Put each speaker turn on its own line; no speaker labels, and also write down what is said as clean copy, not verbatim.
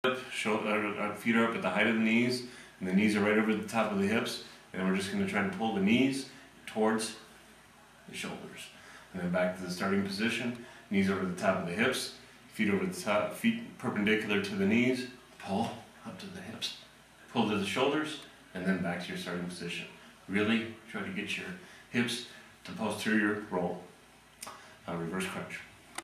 Feet are up at the height of the knees, and the knees are right over the top of the hips. And then we're just going to try to pull the knees towards the shoulders. And then back to the starting position, knees over the top of the hips, feet over the top, feet perpendicular to the knees, pull up to the hips, pull to the shoulders, and then back to your starting position. Really try to get your hips to posterior roll. Reverse crunch.